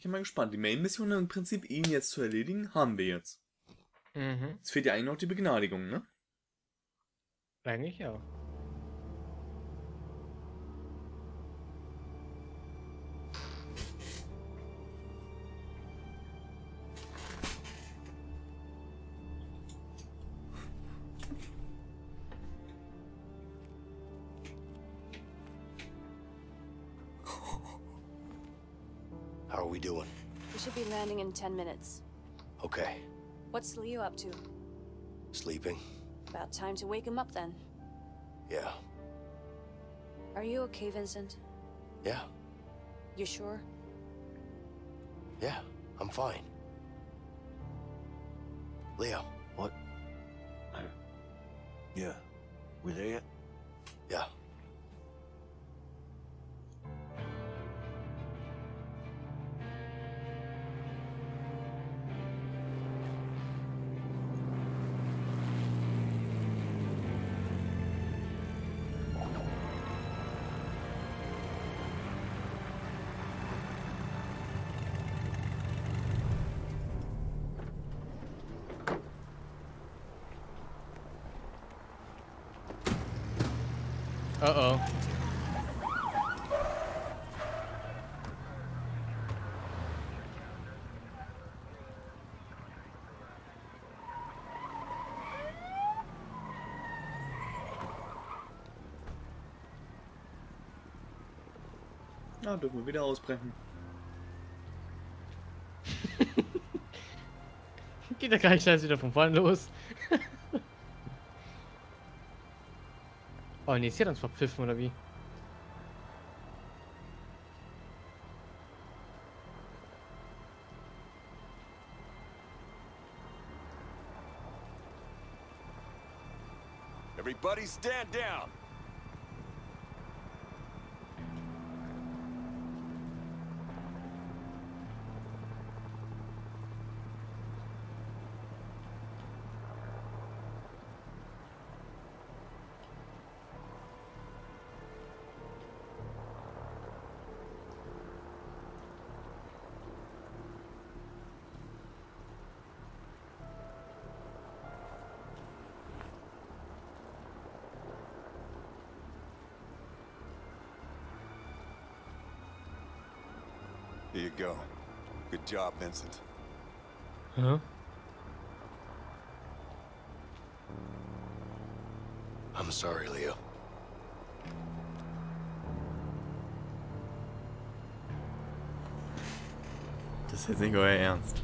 ich mal gespannt. Die Main-Mission im Prinzip, ihn jetzt zu erledigen, haben wir jetzt. Mhm. Jetzt fehlt ja eigentlich noch die Begnadigung, ne? Eigentlich ja. How are we doing? We should be landing in 10 minutes. Okay. What's Leo up to? Sleeping? About time to wake him up then. Yeah. Are you okay, Vincent? Yeah. You sure? Yeah. I'm fine. Leo. What? Yeah. We there yet? Yeah. Uh-oh. Ja, dürfen wir wieder ausbrechen. Geht ja gleich scheiß wieder von vorne los. Oh nee, ist hier uns verpfiffen oder wie? Everybody stand down. Here you go. Good job, Vincent. Huh? I'm sorry, Leo. Das ist jetzt nicht euer Ernst.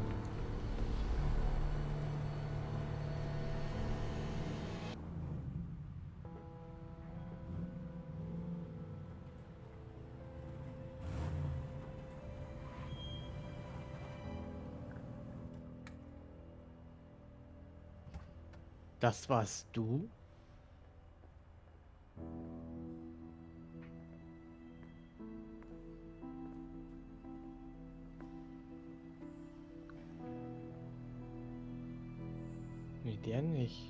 Das warst du? Nee, der nicht.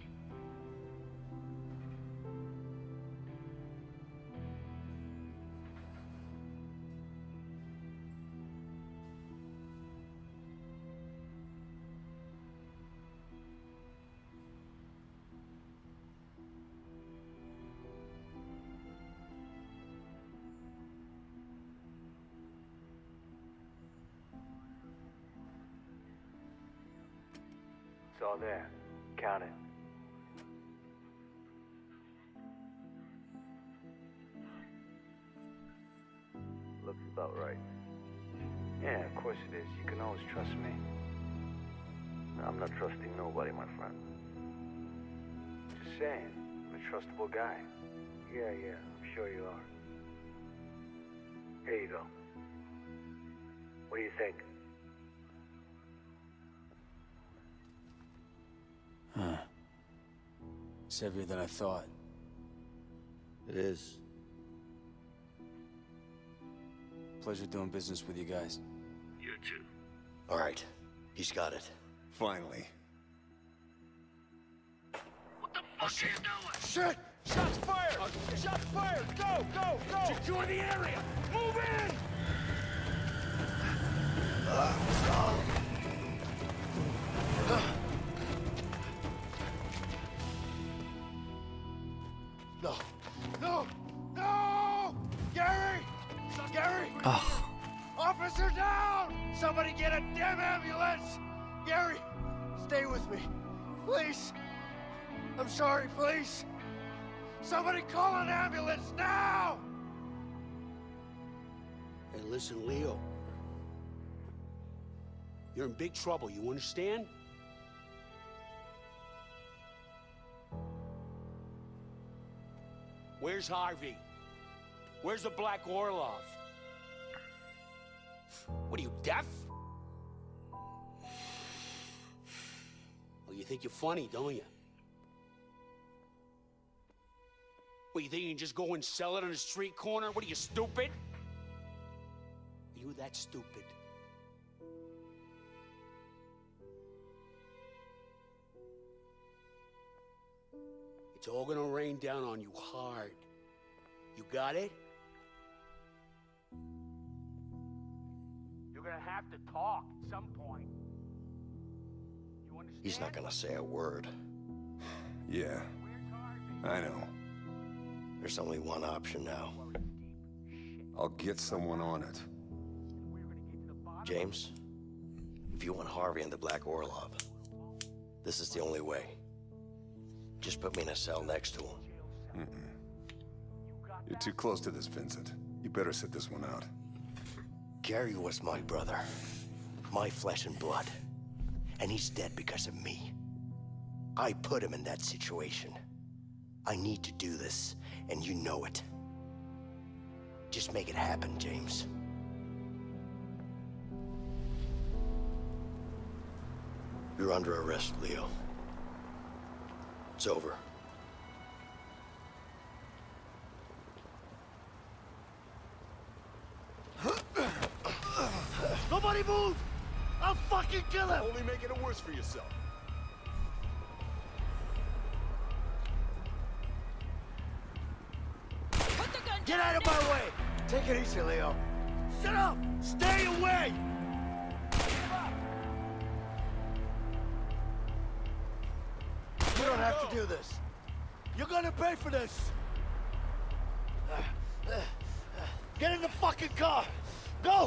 It's all there. Count it. Looks about right. Yeah, of course it is. You can always trust me. I'm not trusting nobody, my friend. Just saying, I'm a trustable guy. Yeah, I'm sure you are. Here you go. What do you think? Huh. It's heavier than I thought. It is. Pleasure doing business with you guys. You too. All right. He's got it. Finally. What the fuck are you doing? Shit! Shots fired! Shots fired! Go! Go! Go! Secure the area! Move in! No! No! No! Gary! Gary! Ach, Officer down! Somebody get a damn ambulance! Gary, stay with me. Please. I'm sorry, please. Somebody call an ambulance now! Hey, listen, Leo. You're in big trouble, you understand? Where's Harvey? Where's the Black Orlov? What are you, deaf? Well, you think you're funny, don't you? What, you think you can just go and sell it on a street corner? What are you, stupid? Are you that stupid? It's all gonna rain down on you hard. You got it? You're gonna have to talk at some point. You understand? He's not gonna say a word. Yeah, I know. There's only one option now. I'll get someone on it. James, if you want Harvey and the Black Orlov, this is the only way. Just put me in a cell next to him. You're too close to this, Vincent. You better sit this one out. Gary was my brother, my flesh and blood, and he's dead because of me. I put him in that situation. I need to do this, and you know it. Just make it happen, James. You're under arrest, Leo. It's over. Nobody move! I'll fucking kill him! Only making it worse for yourself. Get out of my way! Take it easy, Leo. Shut up! Stay away! You don't have to do this. You're gonna pay for this. Get in the fucking car! Go!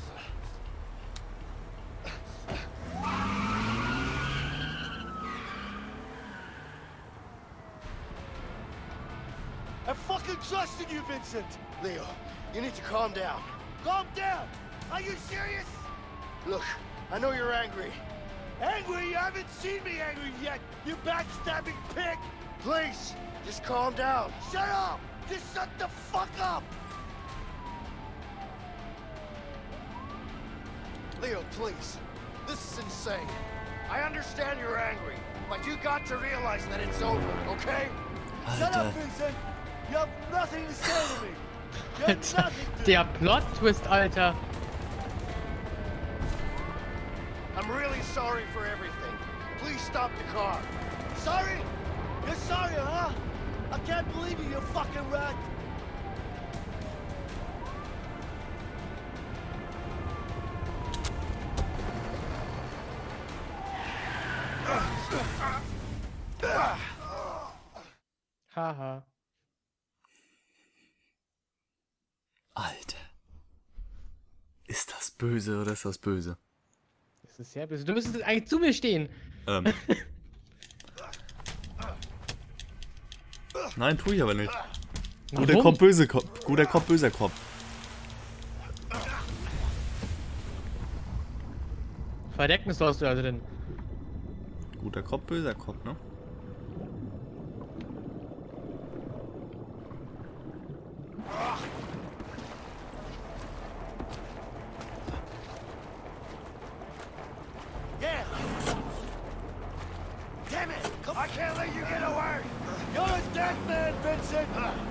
I'm fucking trusting you, Vincent! Leo, you need to calm down. Calm down! Are you serious? Look, I know you're angry. Angry? You haven't seen me angry yet, you backstabbing pig! Please, just calm down. Shut up! Just shut the fuck up! Leo, please. This is insane. I understand you're angry, but you got to realize that it's over, okay? Shut up, Vincent! You have nothing to say to me! You have nothing to... Der Plot-Twist, Alter. I'm really sorry for everything. Please stop the car. Sorry? You're sorry, huh? I can't believe you fucking rat. Haha. Alter. Ist das böse oder ist das böse? Das ist sehr böse. Du müsstest eigentlich zu mir stehen. Nein, tu ich aber nicht. Warum? Guter Kopf, böse Kopf. Guter Kopf, böser Kopf. Verdecken sollst du also denn. Guter Kopf, böser Kopf, ne? Yeah! Damn it! I can't let you get away! You're a dead man, Vincent!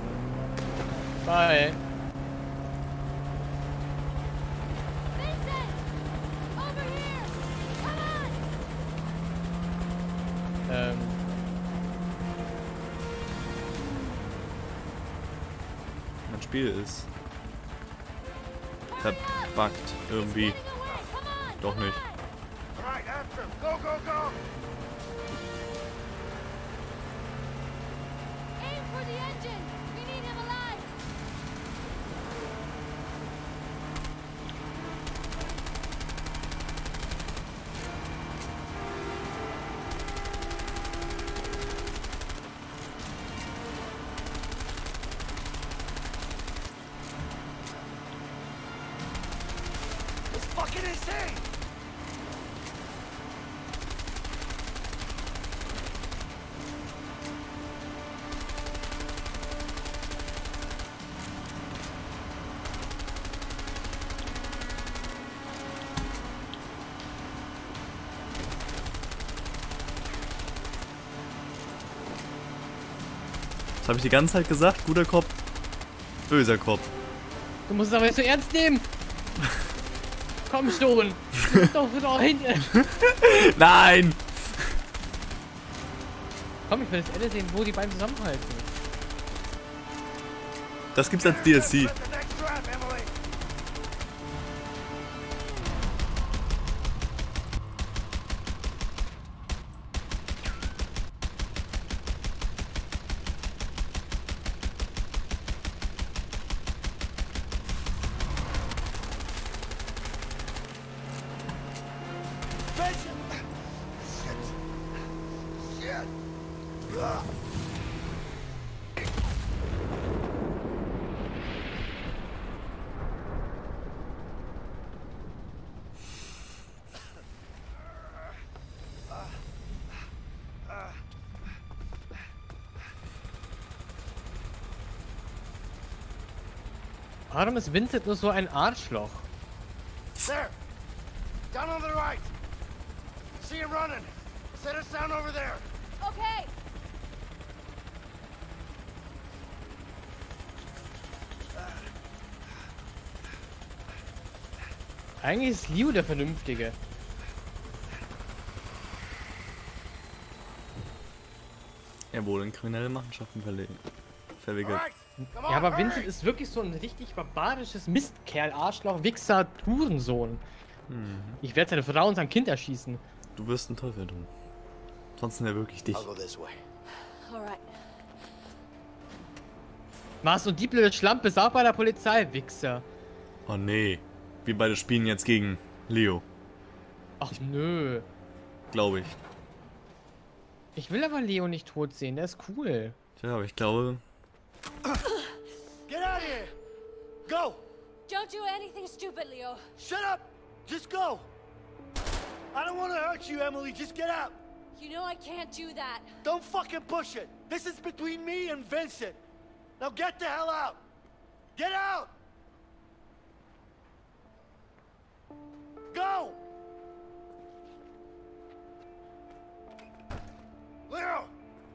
Bye. Vincent! Over here! Come on! Mein Spiel ist verbuggt irgendwie. Getting away! Come on! Doch nicht. All right, after him. Go, go, go! Aim for the engine! We need him alive! It's fucking insane! Das habe ich die ganze Zeit gesagt. Guter Kopf. Böser Kopf. Du musst es aber jetzt so ernst nehmen. Komm schon. Du bist doch wieder hinten. Nein! Komm, ich will das Ende sehen, wo die beiden zusammenhalten. Das gibt's als DLC. Let the next trap, Emily! Vincent! Shit! Shit! Ugh. Warum ist Vincent nur so ein Arschloch? There! Down on the right! See him running! Set us down over there! Okay! Eigentlich ist Leo der Vernünftige. Er wurde in kriminelle Machenschaften verwickelt. Alright! Come on, Ja, aber hurry. Vincent ist wirklich so ein richtig barbarisches Mistkerl, Arschloch, Wichser, Hurensohn. Ich werde seine Frau und sein Kind erschießen. Du wirst einen Teufel tun. Ansonsten wäre wirklich dich. I'll go this way. Alright. Was? Und die blöde Schlampe ist auch bei der Polizei, Wichser. Oh nee. Wir beide spielen jetzt gegen Leo. Ach nö. Glaube ich. Ich will aber Leo nicht tot sehen, der ist cool. Tja, aber ich glaube... Get out of here! Go! Don't do anything stupid, Leo. Shut up! Just go! I don't want to hurt you, Emily. Just get out! You know I can't do that. Don't fucking push it! This is between me and Vincent! Now get the hell out! Get out! Go! Leo!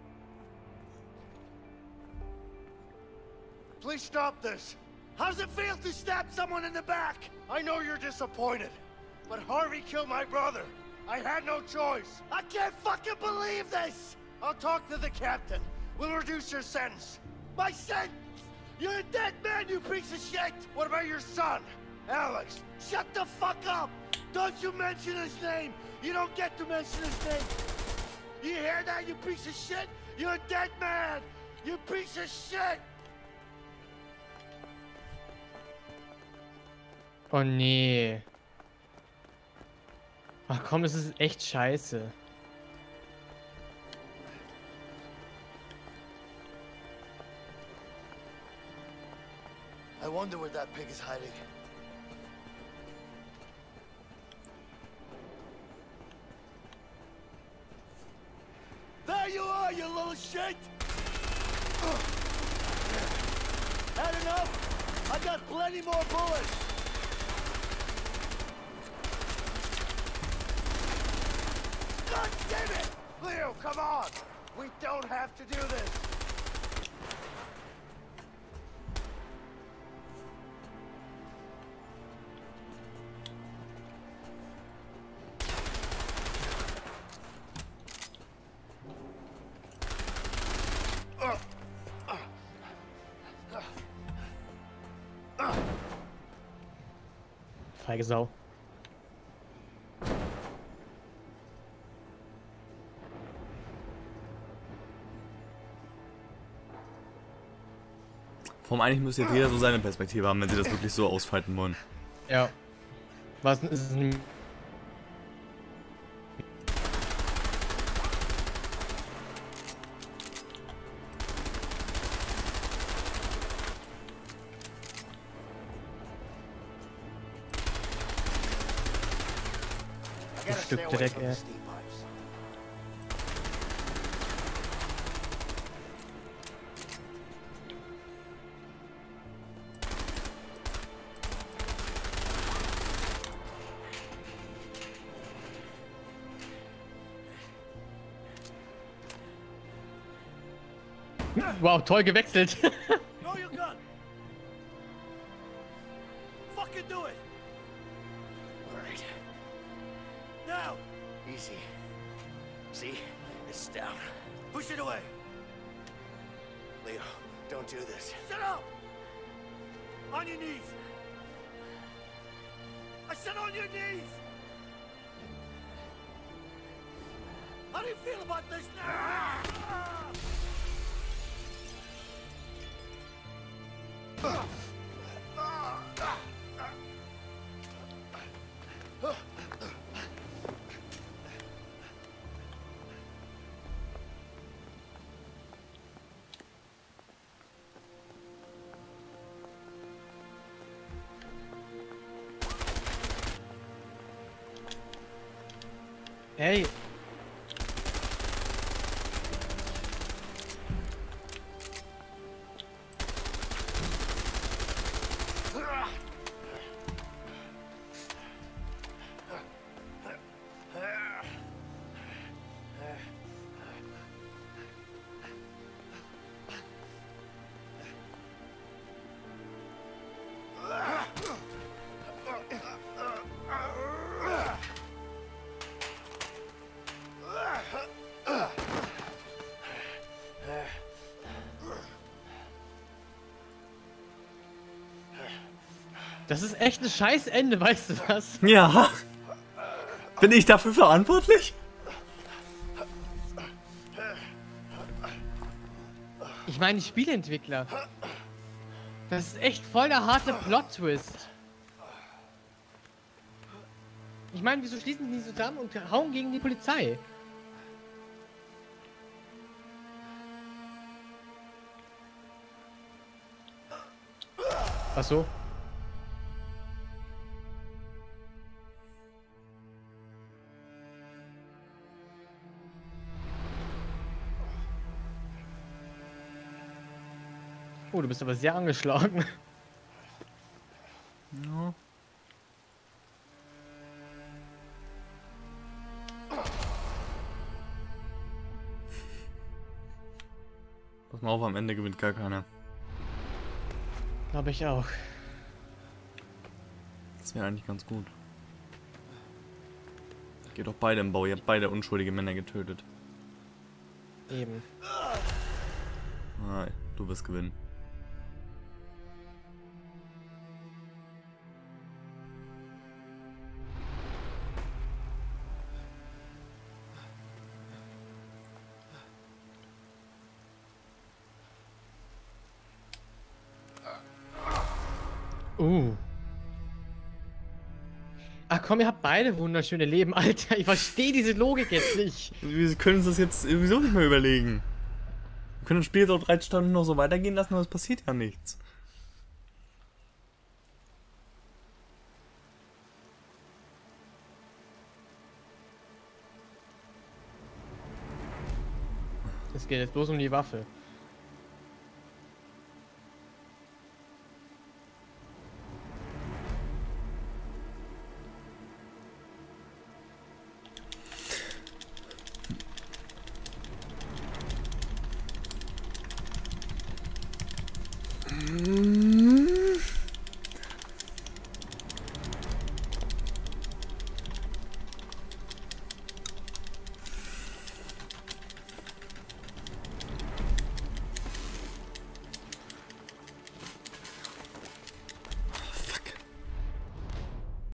Please stop this. How does it feel to stab someone in the back? I know you're disappointed, but Harvey killed my brother. I had no choice. I can't fucking believe this! I'll talk to the captain. We'll reduce your sentence. My sentence? You're a dead man, you piece of shit! What about your son, Alex? Shut the fuck up! Don't you mention his name! You don't get to mention his name! You hear that, you piece of shit? You're a dead man! You piece of shit! Oh nee. Ach komm, das ist echt scheiße. I wonder where that pig is hiding. There you are, you little shit! Had enough? I got plenty more bullets! God damn it! Leo, come on! We don't have to do this! Feige Sau. Vor allem eigentlich müsste jetzt jeder so seine Perspektive haben, wenn sie das wirklich so ausfalten wollen. Ja. Was ist es denn? I gotta Stück stay away Dreck, from ey. the steam pipes. Wow, toll gewechselt. Throw your gun! Fucking do it! All right. Now! Easy. See? It's down. Push it away! Leo, don't do this. Sit up! On your knees! I said on your knees! How do you feel about this now? Hey. Das ist echt ein scheiß Ende, weißt du was? Ja. Bin ich dafür verantwortlich? Ich meine, die Spieleentwickler. Das ist echt voll der harte Plot-Twist. Ich meine, wieso schließen die zusammen und hauen gegen die Polizei? Ach so. Oh, du bist aber sehr angeschlagen. Ja. Pass mal auf, am Ende gewinnt gar keiner. Glaube ich auch. Das wäre eigentlich ganz gut. Geht doch beide im Bau, ihr habt beide unschuldige Männer getötet. Eben. Ah, du wirst gewinnen. Ach komm, ihr habt beide wunderschöne Leben, Alter. Ich verstehe diese Logik jetzt nicht. Wir können uns das jetzt sowieso nicht mehr überlegen. Wir können das Spiel jetzt auch 3 Stunden noch so weitergehen lassen, aber es passiert ja nichts. Es geht jetzt bloß um die Waffe.